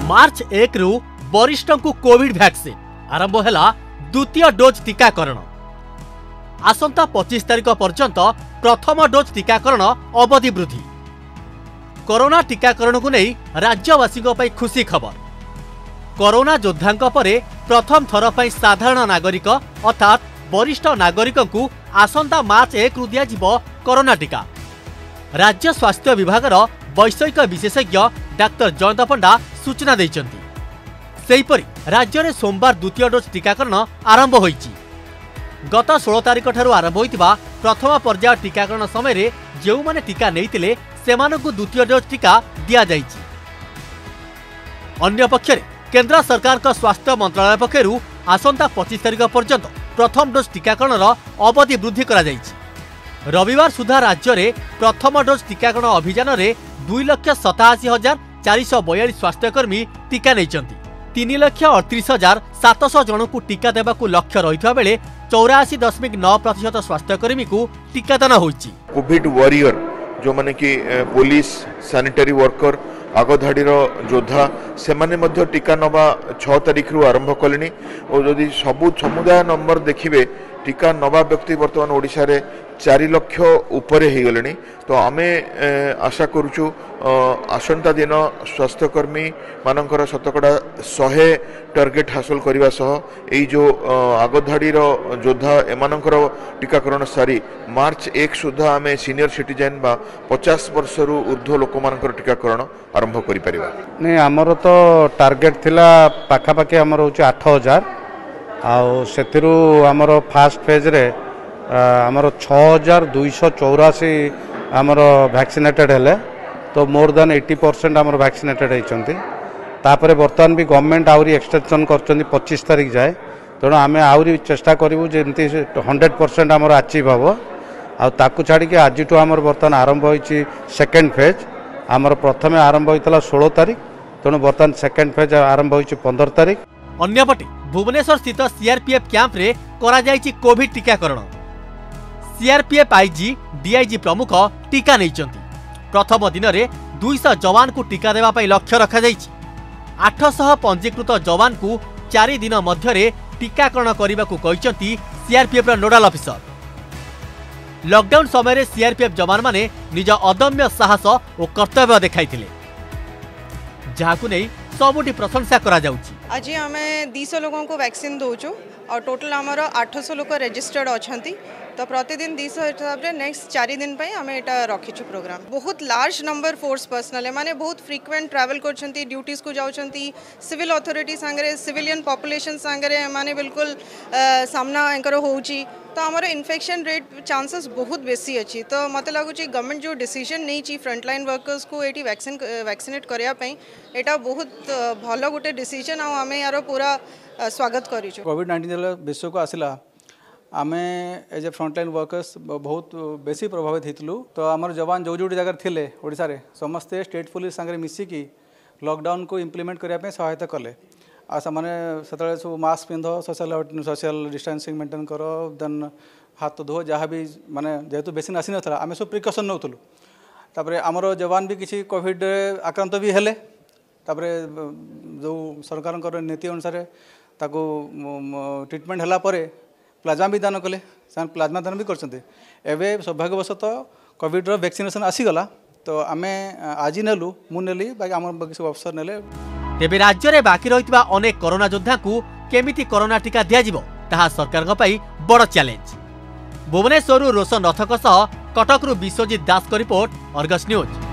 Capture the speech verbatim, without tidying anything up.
मार्च एक रु वरिष्ठ को कोविड वैक्सीन आरंभ है द्वितीय डोज टीकाकरण। आसंता पच्चीस तारिख पर्यंत प्रथम डोज टीकाकरण अवधि वृद्धि। कोरोना टीकाकरण को नहीं राज्यवासी खुशी खबर। कोरोना योद्धा परे प्रथम थर पर साधारण नागरिक अर्थात वरिष्ठ नागरिक को आसंता मार्च एक रु दिया कोरोना टीका। राज्य स्वास्थ्य विभाग वैषयिक विशेषज्ञ डाक्टर जयंत पंडा सूचना देइचंती। सेहीपरि राज्य में सोमवार द्वितीय डोज टीकाकरण आरंभ होईची। गत सोलह तारिख ठारू आरंभ होइतिबा प्रथम पर्याय टीकाकरण समय जो माने टीका नैतिले सेमानकु द्वितीय डोज टीका दिया जाइची। अन्य पक्षरे केंद्र सरकार का स्वास्थ्य मंत्रालय पक्षरु आसंता पच्चीस तारिख पर्यंत प्रथम डोज टीकाकरण अवधि वृद्धि करा जाइची। रविवार सुधा राज्य में प्रथम डोज टीकाकरण अभियान में दुई लक्ष सताशी हजार चार सौ बयालीस स्वास्थ्यकर्मी टीका नहीं। तीन लक्ष अड़तीस हजार सातश जन को टीका देवा लक्ष्य रही बेले चौराशी दशमिक नौ प्रतिशत स्वास्थ्यकर्मी को टीकादान होइछि। कोविड वॉरियर जो माने कि पुलिस सैनिटरी वर्कर आगधाड़ी योद्धा से माने मध्य टीका नवा छह तारिख रु आरंभ कले और जदि सबू समुदाय नंबर देखिए टीका नवा व्यक्ति बर्तमान ओडिशा रे चार लक्ष उपरे हो गले। तो आमे आशा करुचु आसंता दिन स्वास्थ्यकर्मी मानकर शतकड़ा शहे टार्गेट हासिल करने सह यही जो आगधाड़ी योद्धा एमानकर टीकाकरण सारी मार्च एक सुधा आमे सीनियर सिटीजन बा पचास वर्ष रु ऊर्ध्व लोक मानकर टीकाकरण आरंभ करि परिबा। नहीं आमर तो टार्गेट थिला पाखापाखि आमर होची आठ हजार आउ सेतिरु आमर फास्ट फेज रे आमर छह हजार दुईश चौराशी आमर वैक्सीनेटेड हेले तो मोर देन एट्टी परसेंट आमर वैक्सीनेटेड होइचंती। तापरे बर्तमान भी गवर्नमेंट आउरी एक्सटेंशन करचंती पच्चीस तारिख जाए। तेणु आमे आउरी चेष्टा करिवु जेमती हंड्रेड परसेंट आमर अचीव हबो। आ ताकू छाड़ी के आज आमर बर्तमान आरंभ होइची सेकेंड फेज। आमर प्रथमे आरंभ होइतला सोलह तारिख तेणु बर्तमान सेकेंड फेज आरंभ होइची पंद्रह तारिख। अन्यपटे भुवनेश्वर स्थित सीआरपीएफ कैंप रे करा जायची कोविड टीकाकरण। सीआरपीएफ आईजी डीआईजी प्रमुख टीका नैचंती। प्रथम दिन में दुई सौ जवान को टीका देवा पई लक्ष्य रखा जायछि। आठ सौ पंजीकृत जवान को चारि दिन मध्य टीकाकरण करने को कहिसंती सीआरपीएफ नोडाल ऑफिसर। लॉकडाउन समय सीआरपीएफ जवान माने निज अदम्य साहस और कर्तव्य देखाइथिले, जहाकु नै सबुठी प्रशंसा करा जाउछि। आज आमे दो सौ लोगों को वैक्सीन दोचु और टोटल आमर आठ सौ लोग रजिस्टर्ड अछंती। तो प्रतिदिन दो सौ हिसाब से नेक्स्ट चार दिन पे आमे एटा रखिछु प्रोग्राम। बहुत लार्ज नंबर फोर्स पर्सनल माने बहुत फ्रीक्वेंट ट्रैवल करछंती, ड्यूटीज को जाउछंती, सिविल अथॉरिटी संगे सिविलियन पॉपुलेशन संगे माने बिल्कुल सामना एंकर होउची। तो आमर इन्फेक्शन रेट चांसेस बहुत बेसी अच्छी। तो मत लगुच गवर्नमेंट जो डिसीजन नहीं फ्रंटलाइन वर्कर्स को ये वैक्सीन वैक्सीनेट करने एटा बहुत भल गोटे डिसीजन आम यार पूरा स्वागत करूँ। कोविड नाइंटीन विश्व को आसला आमे एज ए फ्रंटलाइन वर्कर्स बहुत बेसी प्रभावित होइतलु। तो आमर जवान जो जो जगह थिले ओडिशा रे समस्ते स्टेट पुलिस संगे मिसिकी लॉकडाउन को इम्प्लीमेंट करने सहायता कले। आ सामाने सेतले सब मास्क पिंध, सोशल सोशल डिस्टेंसिंग मेंटेन कर, देन हाथ धो जहाँ भी माने जेहेतु बेसी आसी ना आम सब प्रिकसन नौलु। तापरे आमर जवान भी किसी कोविड आक्रांत भी हेले। तापरे जो सरकार नीति अनुसार ताको ट्रीटमेंट हला परे प्लाज्मा भी दान कले, प्लाज्मा दान भी करछन्ते। एबे सौभाग्यवशतः कोविड रो वैक्सीनेशन आसीगला। तो आमे आज नेलु मु नेली बाकी आम सब अफसर नेले। तेबे राज्य में बाकी रहितबा अनेक कोरोना योद्धा को केमिति कोरोना टीका दिया जिवो ताहा सरकार पई बड़ चैलेंज। भुवनेश्वर रोशन रथक सह कटकरू विश्वजीत दास को रिपोर्ट, अर्गस न्यूज।